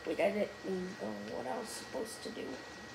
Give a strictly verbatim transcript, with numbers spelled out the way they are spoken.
Wait, I didn't know what I was supposed to do.